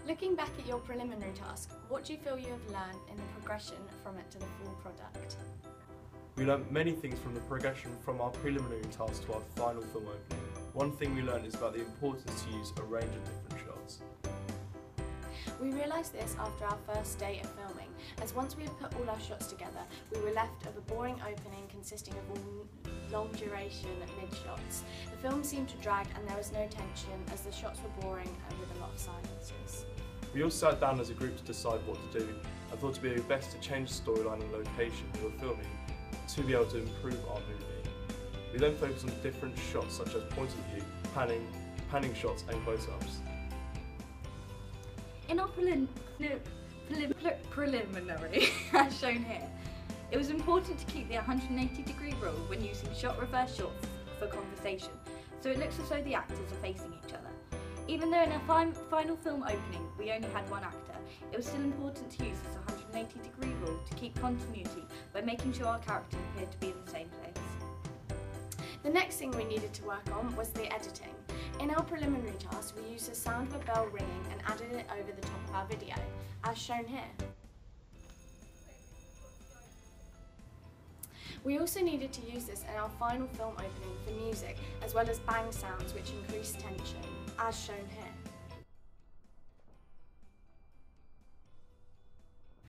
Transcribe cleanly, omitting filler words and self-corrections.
Looking back at your preliminary task, what do you feel you have learned in the progression from it to the full product? We learnt many things from the progression from our preliminary task to our final film opening. One thing we learnt is about the importance to use a range of different shots. We realised this after our first day of filming, as once we had put all our shots together, we were left with a boring opening consisting of all long duration mid-shots. The film seemed to drag and there was no tension as the shots were boring and with a lot of silences. We all sat down as a group to decide what to do. I thought it would be best to change the storyline and location we were filming to be able to improve our movie. We then focused on different shots such as point of view, panning shots and close-ups. In our preliminary, as shown here, it was important to keep the 180-degree rule when using shot-reverse shots for conversation, so it looks as though the actors are facing each other. Even though in our final film opening we only had one actor, it was still important to use this 180-degree rule to keep continuity by making sure our characters appeared to be in the same place. The next thing we needed to work on was the editing. In our preliminary task, we used the sound of a bell ringing and added it over the top of our video, as shown here. We also needed to use this in our final film opening for music, as well as bang sounds which increased tension, as shown here.